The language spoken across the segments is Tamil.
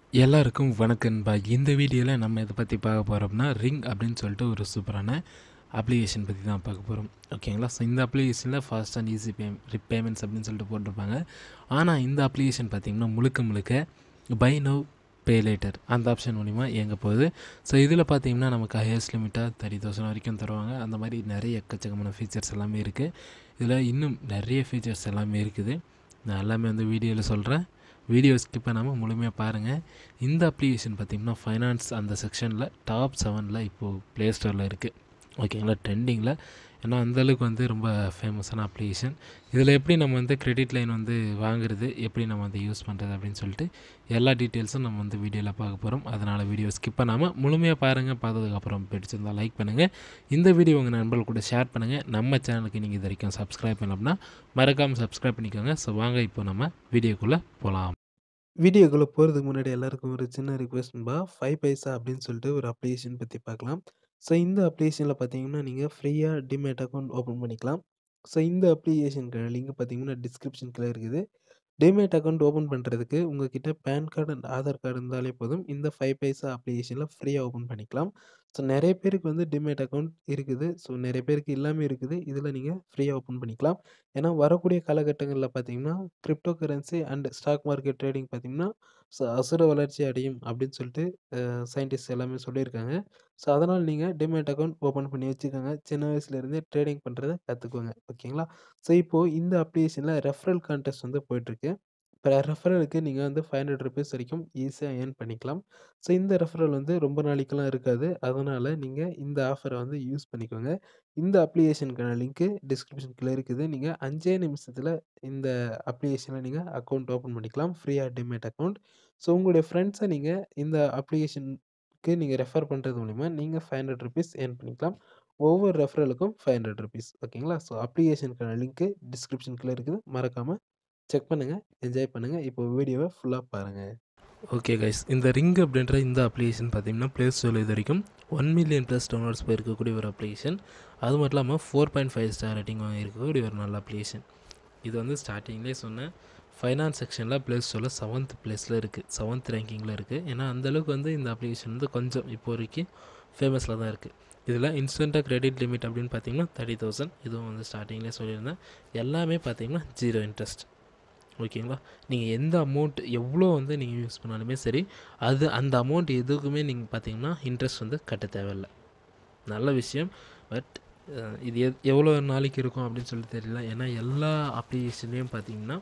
எல்லாருக்கும் வணக்கம்பா. இந்த வீடியோவில் நம்ம இதை பற்றி பார்க்க போகிறோம்னா ரிங் அப்படின்னு சொல்லிட்டு ஒரு சூப்பரான அப்ளிகேஷன் பற்றி தான் பார்க்க போகிறோம். ஓகேங்களா? ஸோ இந்த அப்ளிகேஷனில் ஃபாஸ்ட் அண்ட் ஈஸி பேமெண்ட்ஸ் அப்படின்னு சொல்லிட்டு போட்டிருப்பாங்க. ஆனால் இந்த அப்ளிகேஷன் பார்த்திங்கன்னா முழுக்க பை நவ் பே லேட்டர் அந்த ஆப்ஷன் மூலிமா இயங்க போகுது. ஸோ இதில் பார்த்திங்கன்னா நமக்கு ஹையஸ்ட் லிமிட்டாக 30,000 வரைக்கும் தருவாங்க. அந்த மாதிரி நிறைய எக்கச்சக்கமான ஃபீச்சர்ஸ் எல்லாமே இருக்குது. இதில் இன்னும் நிறைய ஃபீச்சர்ஸ் எல்லாமே இருக்குது. நான் எல்லாமே வந்து வீடியோவில் சொல்கிறேன். வீடியோ ஸ்கிப் பண்ணாமல் முழுமையாக பாருங்கள். இந்த அப்ளிகேஷன் பார்த்திங்கன்னா ஃபைனான்ஸ் அந்த செக்ஷனில் டாப் 7ல் இப்போது ப்ளே ஸ்டோரில் இருக்குது. ஓகேங்களா? ட்ரெண்டிங்கில். ஏன்னா அந்தளவுக்கு வந்து ரொம்ப ஃபேமஸான அப்ளிகேஷன். இதில் எப்படி நம்ம வந்து கிரெடிட் லைன் வந்து வாங்குறது, எப்படி நம்ம வந்து யூஸ் பண்ணுறது அப்படின்னு சொல்லிட்டு எல்லா டீட்டெயில்ஸும் நம்ம வந்து வீடியோவில் பார்க்க போகிறோம். அதனால் வீடியோ ஸ்கிப் பண்ணாமல் முழுமையாக பாருங்கள். பார்த்ததுக்கப்புறம் பிடிச்சிருந்தால் லைக் பண்ணுங்கள். இந்த வீடியோ உங்கள் நண்பர்கள் கூட ஷேர் பண்ணுங்கள். நம்ம சேனலுக்கு நீங்கள் இது வரைக்கும் சப்ஸ்கிரைப் பண்ணலாம்னா மறக்காமல் சப்ஸ்கிரைப் பண்ணிக்கோங்க. ஸோ வாங்க இப்போ நம்ம வீடியோக்குள்ளே போகலாம். வீடியோக்குள்ள போறதுக்கு முன்னாடி எல்லாருக்கும் ஒரு சின்ன ரிக்வெஸ்ட்பா 5 பைசா அப்படின்னு சொல்லிட்டு ஒரு அப்ளிகேஷன் பத்தி பார்க்கலாம். ஸோ இந்த அப்ளிகேஷன்ல பார்த்தீங்கன்னா, நீங்க ஃப்ரீயா டிமேட் அக்கவுண்ட் ஓப்பன் பண்ணிக்கலாம். ஸோ இந்த அப்ளிகேஷனுக்கான லிங்க் பார்த்தீங்கன்னா, டிஸ்கிரிப்ஷன்ல இருக்குது. டிமேட் அக்கவுண்ட் ஓப்பன் பண்ணுறதுக்கு உங்ககிட்ட PAN card and Aadhaar card இருந்தாலே போதும். இந்த 5 பைசா அப்ளிகேஷனில் ஃப்ரீயாக ஓப்பன் பண்ணிக்கலாம். ஸோ நிறைய பேருக்கு வந்து டிமேட் அக்கவுண்ட் இருக்குது. ஸோ நிறைய பேருக்கு இல்லாமல் இருக்குது. இதில் நீங்கள் ஃப்ரீயாக ஓப்பன் பண்ணிக்கலாம். ஏன்னா வரக்கூடிய காலகட்டங்களில் பார்த்தீங்கன்னா, crypto currency and stock market trading பார்த்தீங்கன்னா, அசுர வளர்ச்சி அடையும் அப்படின்னு சொல்லிட்டு சயின்டிஸ்ட் எல்லாமே சொல்லியிருக்காங்க. ஸோ அதனால் நீங்கள் டிமேட் அக்கவுண்ட் ஓப்பன் பண்ணி வச்சுக்கோங்க. சின்ன வயசுலேருந்தே ட்ரேடிங் பண்ணுறத கற்றுக்கோங்க. ஓகேங்களா? ஸோ இப்போது இந்த அப்ளிகேஷனில் ரெஃபரல் கான்டெஸ்ட் வந்து போயிட்டுருக்கு. இப்போ ரெஃபரலுக்கு நீங்கள் வந்து ₹500 வரைக்கும் ஈஸியாக ஏர்ன் பண்ணிக்கலாம். ஸோ இந்த ரெஃபரல் வந்து ரொம்ப நாளைக்கெல்லாம் இருக்காது. அதனால் நீங்கள் இந்த ஆஃபரை வந்து யூஸ் பண்ணிக்கோங்க. இந்த அப்ளிகேஷனுக்கான லிங்க்கு டிஸ்கிரிப்ஷனுக்குள்ள இருக்குது. நீங்கள் 5 நிமிஷத்தில் இந்த அப்ளிகேஷனில் நீங்கள் அக்கவுண்ட் ஓப்பன் பண்ணிக்கலாம். ஃப்ரீயாக டிமேட் அக்கவுண்ட். ஸோ உங்களுடைய ஃப்ரெண்ட்ஸை நீங்கள் இந்த அப்ளிகேஷனுக்கு நீங்கள் ரெஃபர் பண்ணுறது மூலிமா நீங்கள் ₹500 ஏர்ன் பண்ணிக்கலாம். ஒவ்வொரு ரெஃபரலுக்கும் ₹500. ஓகேங்களா? ஸோ அப்ளிகேஷனுக்கான லிங்க்கு டிஸ்கிரிப்ஷனுக்குள்ள இருக்குது. மறக்காமல் செக் பண்ணுங்க. என்ஜாய் பண்ணுங்க. இப்போ வீடியோவ ஃபுல்லா பாருங்க. ஓகே கைஸ், இந்த ரிங் அப்படின்ற இந்த அப்ளிகேஷன் பார்த்தீங்கன்னா ப்ளே ஸ்டோரில் இது வரைக்கும் 1,000,000 ப்ளஸ் டவுன்லோட்ஸ் போயிருக்கக்கூடிய ஒரு அப்ளிகேஷன். அது மட்டும் இல்லாமல் 4.5 ஸ்டார் ரேட்டிங் வாங்கியிருக்கக்கூடிய ஒரு நல்ல அப்ளிகேஷன். இது வந்து ஸ்டார்டிங்லேயே சொன்னேன், ஃபைனான்ஸ் செக்ஷனில் ப்ளே ஸ்டோரில் 7th பிளேஸில் இருக்குது, 7th ரேங்கிங்கில் இருக்குது. ஏன்னா அந்தளவுக்கு வந்து இந்த அப்ளிகேஷன் வந்து கொஞ்சம் இப்போ வரைக்கும் ஃபேமஸில் தான் இருக்குது. இதில் இன்ஸ்டண்ட்டாக கிரெடிட் லிமிட் அப்படின்னு பார்த்தீங்கன்னா 30,000. இதுவும் வந்து ஸ்டார்டிங்லேயே சொல்லியிருந்தேன். எல்லாமே பார்த்தீங்கன்னா 0 இன்ட்ரெஸ்ட். ஓகேங்களா? நீங்கள் எந்த அமௌண்ட் எவ்வளோ வந்து நீங்கள் யூஸ் பண்ணாலுமே சரி, அந்த அமௌண்ட் எதுக்குமே நீங்கள் பார்த்தீங்கன்னா இன்ட்ரெஸ்ட் வந்து கட்ட தேவையில்ல. நல்ல விஷயம். பட் இது எவ்வளோ நாளைக்கு இருக்கும் அப்படின்னு சொல்லி தெரியல. ஏன்னா எல்லா அப்ளிகேஷன்லேயும் பார்த்தீங்கன்னா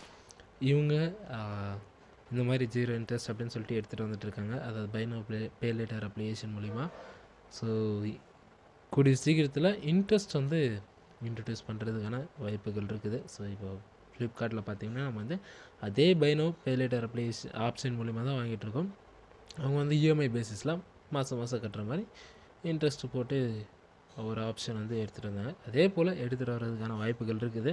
இவங்க இந்த மாதிரி 0 இன்ட்ரெஸ்ட் அப்படின்னு சொல்லிட்டு எடுத்துகிட்டு வந்துட்டுருக்காங்க. அதாவது buy now pay later application மூலிமா. ஸோ கூடிய சீக்கிரத்தில் இன்ட்ரெஸ்ட் வந்து இன்ட்ரடியூஸ் பண்ணுறதுக்கான வாய்ப்புகள் இருக்குது. ஸோ இப்போ ஃப்ளிப்கார்ட்டில் பார்த்திங்கன்னா நம்ம வந்து அதே buy now pay later application option மூலிமா தான் வாங்கிட்டுருக்கோம். அவங்க வந்து இஎம்ஐ பேசிஸில் மாதம் கட்டுற மாதிரி இன்ட்ரெஸ்ட்டு போட்டு ஒரு ஆப்ஷன் வந்து எடுத்துகிட்டு வந்தாங்க. அதே போல் எடுத்துகிட்டு வர்றதுக்கான வாய்ப்புகள் இருக்குது.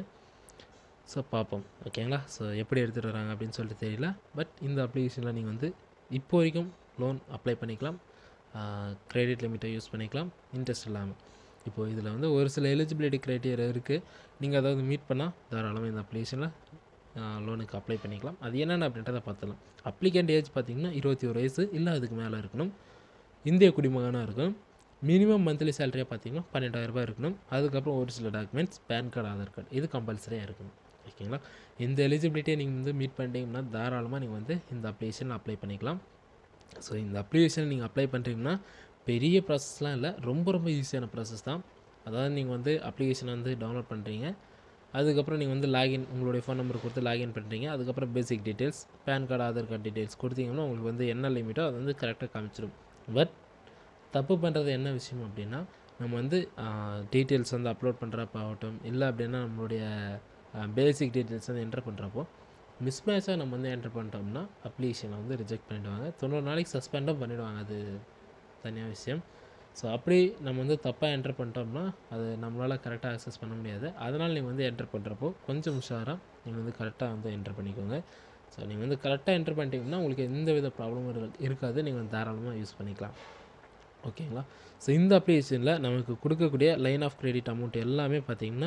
ஸோ பார்ப்போம். ஓகேங்களா? ஸோ எப்படி எடுத்துகிட்டு வராங்க அப்படின்னு சொல்லிட்டு தெரியல. பட் இந்த அப்ளிகேஷனில் நீங்கள் வந்து இப்போ வரைக்கும் லோன் அப்ளை பண்ணிக்கலாம். கிரெடிட் லிமிட்டை யூஸ் பண்ணிக்கலாம் இன்ட்ரெஸ்ட் இல்லாமல். இப்போது இதில் வந்து ஒரு சில எலிஜிபிலிட்டி க்ரைட்டீரியா இருக்குது. நீங்கள் அதாவது மீட் பண்ணால் தாராளமாக இந்த அப்ளிகேஷனில் லோனுக்கு அப்ளை பண்ணிக்கலாம். அது என்னென்ன அப்படின்றத பார்த்துலாம். அப்ளிகண்ட் ஏஜ் பார்த்திங்கன்னா 21 வயசு இல்லை அதுக்கு மேலே இருக்கணும். இந்திய குடிமகனாக இருக்கணும். மினிமம் மந்த்லி சேலரியாக பார்த்திங்கன்னா 12,000 இருக்கணும். அதுக்கப்புறம் ஒரு சில documents PAN card, Aadhaar card இது கம்பல்சரியாக இருக்கணும். ஓகேங்களா? இந்த எலிஜிபிலிட்டியை நீங்கள் வந்து மீட் பண்ணிட்டீங்கன்னா தாராளமாக நீங்கள் வந்து இந்த அப்ளிகேஷனில் அப்ளை பண்ணிக்கலாம். ஸோ இந்த அப்ளிகேஷன் நீங்கள் அப்ளை பண்ணுறீங்கன்னா பெரிய ப்ராசஸ்லாம் இல்லை, ரொம்ப ஈஸியான ப்ராசஸ் தான். அதாவது நீங்கள் வந்து அப்ளிகேஷனை வந்து டவுன்லோட் பண்ணுறீங்க. அதுக்கப்புறம் நீங்கள் வந்து லாகின் உங்களுடைய ஃபோன் நம்பர் கொடுத்து லாகின் பண்ணுறீங்க. அதுக்கப்புறம் basic details, PAN card, Aadhaar card details கொடுத்தீங்கன்னா உங்களுக்கு வந்து என்ன லிமிட்டோ அது வந்து கரெக்டாக காமிச்சிடும். பட் தப்பு பண்ணுறது என்ன விஷயம் அப்படின்னா, நம்ம வந்து டீட்டெயில்ஸ் வந்து அப்லோட் பண்ணுறப்ப ஆகட்டும், இல்லை அப்படின்னா நம்மளுடைய பேசிக் டீட்டெயில்ஸ் வந்து என்டர் பண்ணுறப்போ மிஸ்மேட்சாக நம்ம வந்து என்டர் பண்ணிட்டோம்னா அப்ளிகேஷனை வந்து ரிஜெக்ட் பண்ணிவிடுவாங்க. 90 நாளைக்கு சஸ்பெண்டும் பண்ணிவிடுவாங்க. அது தனியாக விஷயம். ஸோ அப்படி நம்ம வந்து தப்பாக என்டர் பண்ணிட்டோம்னா அது நம்மளால் கரெக்டாக அக்சஸ் பண்ண முடியாது. அதனால் நீங்கள் வந்து என்டர் பண்ணுறப்போ கொஞ்சம் உஷாராக நீங்கள் வந்து கரெக்டாக வந்து என்டர் பண்ணிக்கோங்க. ஸோ நீங்கள் வந்து கரெக்டாக என்டர் பண்ணிட்டீங்கன்னா உங்களுக்கு எந்த வித ப்ராப்ளமும் இருக்காது. நீங்கள் தாராளமாக யூஸ் பண்ணிக்கலாம். ஓகேங்களா? ஸோ இந்த அப்ளிகேஷனில் நமக்கு கொடுக்கக்கூடிய லைன் ஆஃப் கிரெடிட் அமௌண்ட் எல்லாமே பார்த்திங்கன்னா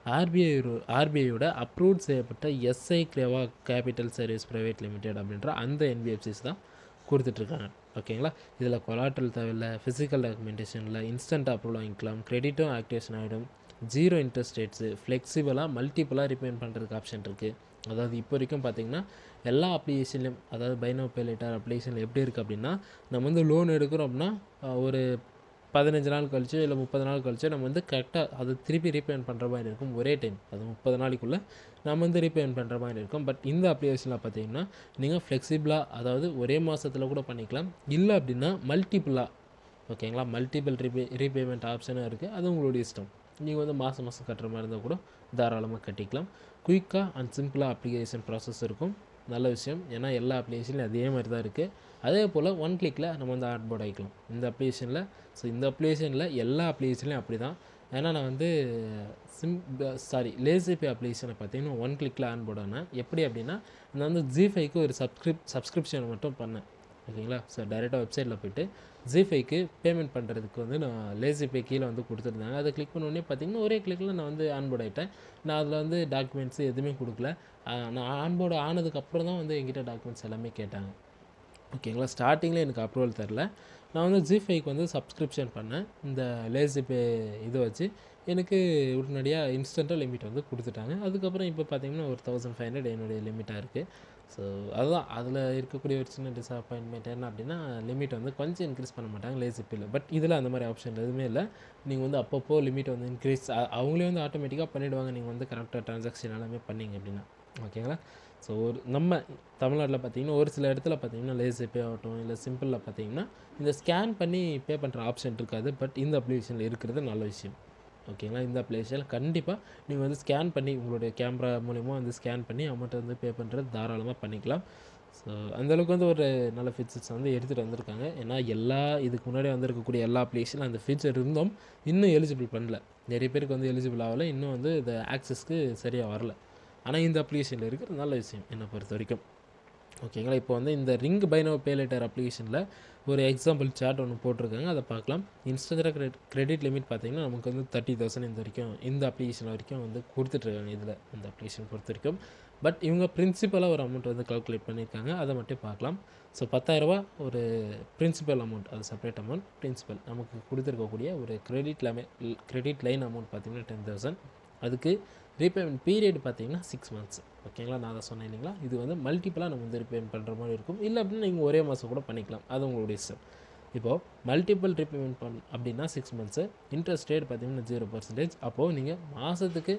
ஆர்பிஐயோட அப்ரூவ் செய்யப்பட்ட SI Creva Capital Service Private Limited அப்படின்ற அந்த என்பிஎஃப்சிஸ் தான் கொடுத்துட்ருக்காங்க. ஓகேங்களா? இதில் கொலாட்ரல் தேவையில்லை, ஃபிசிக்கல் டாக்குமெண்டேஷன் இல்லை, இன்ஸ்டன்ட் அப்ரூவல் வாங்கிக்கலாம், கிரெடிட்டும் ஆக்டிவேஷன் ஆகிடும், 0 இன்ட்ரெஸ்ட் ரேட்ஸு, ஃப்ளெக்சிபிளாக மல்டிப்புளாக ரீபேமெண்ட் பண்ணுறதுக்கு ஆப்ஷன் இருக்குது. அதாவது இப்போ வரைக்கும் பார்த்திங்கன்னா எல்லா அப்ளிகேஷன்லையும், அதாவது பை நவ் பே லேட்டர் அப்ளிகேஷனில் எப்படி இருக்குது அப்படின்னா, நம்ம வந்து லோன் எடுக்கிறோம் அப்படின்னா ஒரு 15 நாள் கழிச்சோ இல்லை 30 நாள் கழிச்சோ நம்ம வந்து கரெக்டாக அது திருப்பி ரீபேமெண்ட் பண்ணுற மாதிரி இருக்கும். ஒரே டைம் அது 30 நாளைக்குள்ளே நம்ம வந்து ரீபேமெண்ட் பண்ணுற மாதிரி இருக்கும். பட் இந்த அப்ளிகேஷனில் பார்த்தீங்கன்னா நீங்கள் ஃப்ளெக்சிபிளாக, அதாவது ஒரே மாதத்தில் கூட பண்ணிக்கலாம், இல்லை அப்படின்னா மல்டிப்புளாக, ஓகேங்களா, மல்டிபிள் ரீபேமெண்ட் ஆப்ஷனும் இருக்குது. அது உங்களுடைய இஷ்டம். நீங்கள் வந்து மாதம் மாதம் கட்டுற மாதிரி இருந்தால் கூட தாராளமாக கட்டிக்கலாம். குயிக்காக அண்ட் சிம்பிளாக அப்ளிகேஷன் ப்ராசஸ் இருக்கும். நல்ல விஷயம். ஏன்னா எல்லா அப்ளிகேஷன்லையும் அதே மாதிரி தான் இருக்குது. அதே போல் ஒன் கிளிக்கில் நம்ம வந்து ஆட்போர்ட் ஆகிக்கலாம் இந்த அப்ளிகேஷனில். ஸோ இந்த அப்ளிகேஷனில் எல்லா அப்ளிகேஷன்லையும் அப்படி தான். ஏன்னா நான் வந்து லேசிபே அப்ளிகேஷனை பார்த்தீங்கன்னா ஒன் கிளிக்கில் ஆன்போர்ட் ஆனேன். எப்படி அப்படின்னா, நான் வந்து ஜி5க்கு ஒரு சப்ஸ்கிரிப்ஷனை மட்டும் பண்ணேன். ஓகேங்களா? ஸோ டைரெக்டாக வெப்சைட்டில் போய்ட்டு ஜி5க்கு பேமெண்ட் பண்ணுறதுக்கு வந்து நான் லேசிபே கீழே வந்து கொடுத்துருந்தாங்க. அதை கிளிக் பண்ணோடனே பார்த்தீங்கன்னா ஒரே கிளிக்கில் நான் வந்து ஆன்போர்ட் ஆகிட்டேன். நான் அதில் வந்து டாக்குமெண்ட்ஸு எதுவுமே கொடுக்கல. நான் ஆன்போர்டு ஆனதுக்கப்புறம் தான் வந்து என்கிட்ட டாக்குமெண்ட்ஸ் எல்லாமே கேட்டாங்க. ஓகேங்களா? ஸ்டார்டிங்கில் எனக்கு அப்ரூவல் தரல. நான் வந்து ஜி5க்கு வந்து சப்ஸ்கிரிப்ஷன் பண்ணேன். இந்த லேசிபே இதை வச்சு எனக்கு உடனடியாக இன்ஸ்டண்ட்டாக லிமிட் வந்து கொடுத்துட்டாங்க. அதுக்கப்புறம் இப்போ பார்த்தீங்கன்னா ஒரு 1500 என்னுடைய லிமிட்டாக இருக்குது. ஸோ அதுதான் அதில் இருக்கக்கூடிய ஒரு சின்ன டிஸப்பாயின்மெண்ட் என்ன அப்படின்னா, லிமிட் வந்து கொஞ்சம் இன்க்ரீஸ் பண்ண மாட்டாங்க லேசிபேயில். பட் இதில் அந்த மாதிரி ஆப்ஷன் எதுவுமே இல்லை. நீங்கள் வந்து அப்பப்போ லிமிட் வந்து இன்க்ரீஸ் அவங்களே வந்து ஆட்டோமேட்டிக்காக பண்ணிவிடுவாங்க, நீங்கள் வந்து கரெக்டாக ட்ரான்சாக்ஷன் எல்லாமே பண்ணிங்க அப்படின்னா. ஓகேங்களா? ஸோ நம்ம தமிழ்நாட்டில் பார்த்தீங்கன்னா ஒரு சில இடத்துல பார்த்தீங்கன்னா லேசிபே ஆகட்டும் இல்லை சிம்பிளில் பார்த்தீங்கன்னா இந்த ஸ்கேன் பண்ணி பே பண்ணுற ஆப்ஷன் இருக்காது. பட் இந்த அப்ளிகேஷனில் இருக்கிறது நல்ல விஷயம். ஓகேங்களா? இந்த அப்ளிகேஷனில் கண்டிப்பாக நீங்கள் வந்து ஸ்கேன் பண்ணி உங்களுடைய கேமரா மூலிமா வந்து ஸ்கேன் பண்ணி அமௌண்ட்டை வந்து பே பண்ணுறது தாராளமாக பண்ணிக்கலாம். ஸோ அந்தளவுக்கு வந்து ஒரு நல்ல ஃபீச்சர்ஸ் வந்து எடுத்துகிட்டு வந்திருக்காங்க. ஏன்னா இதுக்கு முன்னாடி வந்திருக்கக்கூடிய எல்லா அப்ளிகேஷனும் அந்த ஃபீச்சர் இருந்தும் இன்னும் எலிஜிபிள் பண்ணல. நிறைய பேருக்கு வந்து எலிஜிபிள் ஆகலை, இன்னும் வந்து இந்த ஆக்சஸ்க்கு சரியாக வரல. ஆனால் இந்த அப்ளிகேஷனில் இருக்கிற நல்ல விஷயம் என்னை பொறுத்த வரைக்கும். ஓகேங்களா? இப்போ வந்து இந்த Ring buy now pay later அப்ளிகேஷனில் ஒரு எக்ஸாம்பிள் சார்ட் ஒன்று போட்டிருக்காங்க, அதை பார்க்கலாம். இன்ஸ்டன்ட் கிரெடிட் லிமிட் பார்த்தீங்கன்னா நமக்கு வந்து 30,000 இந்த வரைக்கும் இந்த அப்ளிகேஷன் வரைக்கும் வந்து கொடுத்துட்ருக்காங்க இதில் இந்த அப்ளிகேஷன் பொறுத்த வரைக்கும். பட் இவங்க பிரின்சிபலாக ஒரு அமௌண்ட் வந்து கால்குலேட் பண்ணியிருக்காங்க, அதை மட்டும் பார்க்கலாம். ஸோ 10,000 ஒரு பிரின்சிபல் அமௌண்ட், அது செப்பரேட் அமௌண்ட். பிரின்சிபல் நமக்கு கொடுத்துருக்கக்கூடிய ஒரு கிரெடிட் லைன் அமௌண்ட் பார்த்திங்கன்னா 10,000. அதுக்கு ரீபேமெண்ட் பீரியட் பார்த்தீங்கன்னா 6 months. ஓகேங்களா? நான் அதை சொன்னேன் இல்லைங்களா? இது வந்து மல்டிப்புளாக நம்ம வந்து ரீபேமெண்ட் பண்ணுற மாதிரி இருக்கும். இல்லை அப்படின்னா நீங்கள் ஒரே மாதம் கூட பண்ணிக்கலாம், அது உங்களுடைய இஷ்டம். இப்போது மல்டிபிள் ரீபேமெண்ட் அப்படின்னா 6 months. இன்ட்ரெஸ்ட் ரேட் பார்த்தீங்கன்னா 0%. அப்போது நீங்கள் மாதத்துக்கு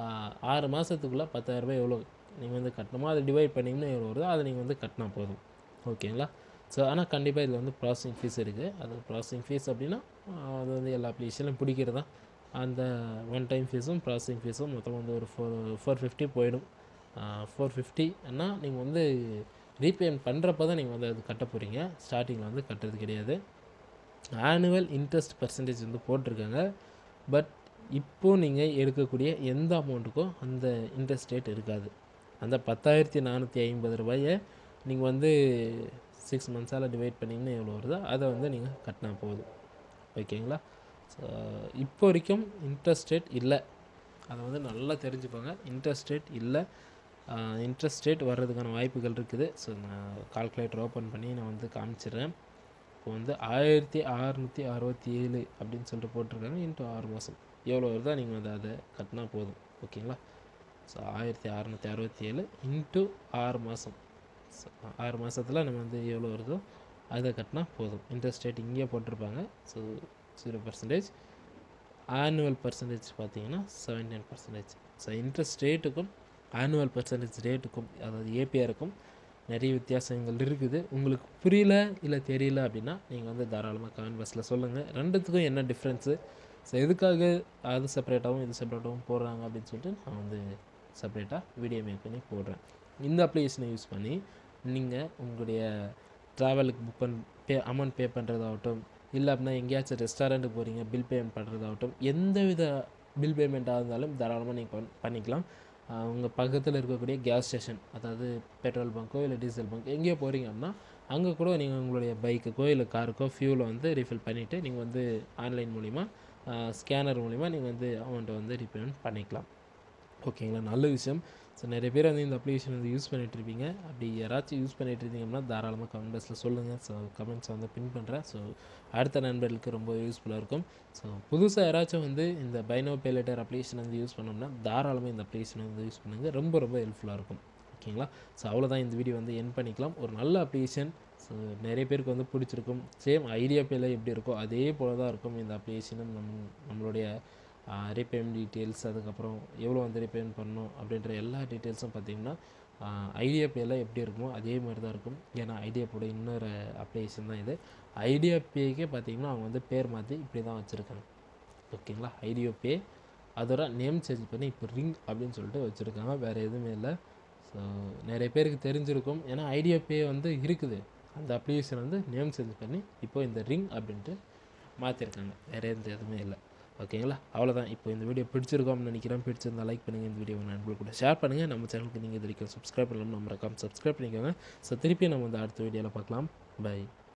6 மாதத்துக்குள்ளே 10,000 எவ்வளோ நீங்கள் வந்து கட்டணுமோ அதை டிவைட் பண்ணிங்கன்னா எவ்வளோ வருதோ அதை நீங்கள் வந்து கட்டினா போதும். ஓகேங்களா? ஸோ ஆனால் கண்டிப்பாக இதில் வந்து ப்ராசஸிங் ஃபீஸ் இருக்குது. அது ப்ராசஸிங் ஃபீஸ் அப்படின்னா அது வந்து எல்லா அப்ளிகேஷன்லையும் பிடிக்கிறது தான். அந்த ஒன் டைம் ஃபீஸும் ப்ராசஸிங் ஃபீஸும் மொத்தம் வந்து ஒரு 450 போயிடும். 450ன்னா நீங்கள் வந்து ரீபேமெண்ட் பண்ணுறப்ப தான் நீங்கள் வந்து அது கட்ட போகிறீங்க, ஸ்டார்டிங்கில் வந்து கட்டுறது கிடையாது. ஆனுவல் இன்ட்ரெஸ்ட் பர்சன்டேஜ் வந்து போட்டிருக்காங்க. பட் இப்போது நீங்கள் எடுக்கக்கூடிய எந்த அமௌண்ட்டுக்கும் அந்த இன்ட்ரெஸ்ட் ரேட் இருக்காது. அந்த 10,450 ரூபாயை நீங்கள் வந்து 6 months டிவைட் பண்ணிங்கன்னா எவ்வளோ வருதோ அதை வந்து நீங்கள் கட்டினா போதும். ஓகேங்களா? ஸோ இப்போ வரைக்கும் இன்ட்ரெஸ்ட் ரேட் இல்லை, அதை வந்து நல்லா தெரிஞ்சுக்கோங்க. இன்ட்ரெஸ்ட் ரேட் இல்லை. இன்ட்ரெஸ்ட் ரேட் வர்றதுக்கான வாய்ப்புகள் இருக்குது. ஸோ நான் கால்குலேட்டர் ஓப்பன் பண்ணி நான் வந்து காமிச்சிடுறேன். இப்போ வந்து 1667 அப்படின்னு சொல்லிட்டு போட்டிருக்காங்க. இன்ட்டு 6 மாதம் எவ்வளோ வருதோ நீங்கள் வந்து அதை கட்டினா போதும். ஓகேங்களா? ஸோ 1667 இன்ட்டு 6 மாதம். ஸோ 6 மாதத்தில் நம்ம வந்து எவ்வளோ வருதோ அதை கட்டினா போதும். இன்ட்ரெஸ்ட் ரேட் இங்கேயே போட்டிருப்பாங்க. ஸோ 0%. ஆனுவல் பர்சன்டேஜ் பார்த்தீங்கன்னா 17%. ஸோ இன்ட்ரெஸ்ட் ரேட்டுக்கும் ஆனுவல் பர்சன்டேஜ் ரேட்டுக்கும், அதாவது ஏபிஆருக்கும் நிறைய வித்தியாசங்கள் இருக்குது. உங்களுக்கு புரியல இல்லை தெரியல அப்படின்னா நீங்கள் வந்து தாராளமாக கமெண்ட் பாக்ஸில் சொல்லுங்கள். ரெண்டுத்துக்கும் என்ன டிஃப்ரென்ஸு, ஸோ எதுக்காக அது செப்பரேட்டாகவும் இது செப்பரேட்டாகவும் போடுறாங்க அப்படின்னு சொல்லிட்டு நான் வந்து செப்பரேட்டாக வீடியோ மேக் பண்ணி போடுறேன். இந்த அப்ளிகேஷனை யூஸ் பண்ணி நீங்கள் உங்களுடைய ட்ராவலுக்கு அமௌண்ட் பே பண்ணுறதாகட்டும், இல்லை அப்படின்னா எங்கேயாச்சும் ரெஸ்டாரண்ட்டுக்கு போகிறீங்க பில் பேமெண்ட் பண்ணுறதாகட்டும், எந்த வித பில் பேமெண்ட்டாக இருந்தாலும் தாராளமாக நீங்கள் பண்ணிக்கலாம். உங்கள் பக்கத்தில் இருக்கக்கூடிய கேஸ் ஸ்டேஷன், அதாவது பெட்ரோல் பங்க்கோ இல்லை டீசல் பங்க் எங்கேயோ போகிறீங்க அப்படின்னா அங்கே கூட நீங்கள் உங்களுடைய பைக்குக்கோ இல்லை காருக்கோ ஃபியூலை வந்து ரீஃபில் பண்ணிவிட்டு நீங்கள் வந்து ஆன்லைன் மூலிமா ஸ்கேனர் மூலிமா நீங்கள் வந்து அமௌண்ட்டை வந்து ரீபேமெண்ட் பண்ணிக்கலாம். ஓகேங்களா? நல்ல விஷயம். ஸோ நிறைய பேர் வந்து இந்த அப்ளிகேஷன் வந்து யூஸ் பண்ணிகிட்ருப்பீங்க. அப்படி யாராச்சும் யூஸ் பண்ணிகிட்டு இருந்தீங்கன்னா தாராளமாக கமெண்ட் பாக்ஸில் சொல்லுங்கள். ஸோ கமெண்ட்ஸை வந்து பின் பண்ணுறேன். ஸோ அடுத்த நண்பர்களுக்கு ரொம்ப யூஸ்ஃபுல்லாக இருக்கும். ஸோ புதுசாக யாராச்சும் வந்து இந்த buy now pay later application வந்து யூஸ் பண்ணோம்னா தாராளமாக இந்த அப்ளிகேஷனை வந்து யூஸ் பண்ணுங்கள். ரொம்ப ரொம்ப ஹெல்ப்ஃபுல்லாக இருக்கும். ஓகேங்களா? ஸோ அவ்வளோதான், இந்த வீடியோ வந்து எண்ட் பண்ணிக்கலாம். ஒரு நல்ல அப்ளிகேஷன். ஸோ நிறைய பேருக்கு வந்து பிடிச்சிருக்கும். சேம் ஐடியா பேல எப்படி இருக்கோ அதே போல் தான் இருக்கும் இந்த அப்ளிகேஷனும். நம்மளுடைய ரீபேமெண்ட் டீட்டெயில்ஸ், அதுக்கப்புறம் எவ்வளோ வந்து ரீபேமெண்ட் பண்ணணும் அப்படின்ற எல்லா டீட்டெயில்ஸும் பார்த்திங்கன்னா ஐடியா பேல எப்படி இருக்குமோ அதே மாதிரி தான் இருக்கும். ஏன்னா ஐடியாப்போட இன்னொரு அப்ளிகேஷன் தான் இது. ஐடியா பேக்கே பார்த்திங்கன்னா அவங்க வந்து பேர் மாற்றி இப்படி தான் வச்சுருக்காங்க. ஓகேங்களா? ஐடியா பே அதோட நேம் சேஞ்ச் பண்ணி இப்போ ரிங் அப்படின்னு சொல்லிட்டு வச்சுருக்காங்க. வேறு எதுவுமே இல்லை. ஸோ நிறைய பேருக்கு தெரிஞ்சிருக்கும். ஏன்னா ஐடியா பே வந்து இருக்குது, அந்த அப்ளிகேஷன் வந்து நேம் சேஞ்ச் பண்ணி இப்போ இந்த ரிங் அப்படின்ட்டு மாற்றிருக்காங்க. வேறு எந்த எதுவுமே இல்லை. ஓகேங்களா? அவ்வளோதான். இப்போ இந்த வீடியோ பிடிச்சிருக்கோம்னு நினைக்கிறேன். பிடிச்சிருந்தா லைக் பண்ணுங்கள். இந்த வீடியோ நண்பர்கள் கூட ஷேர் பண்ணுங்கள். நம்ம சேனலுக்கு நீங்கள் இது வரைக்கும் சப்ஸ்கிரைப் பண்ணலாம், நம்ம மறக்காம சப்ஸ்கிரைப் பண்ணிக்கோங்க. ஸோ திருப்பி நம்ம வந்து அடுத்த வீடியோவில் பார்க்கலாம். பை.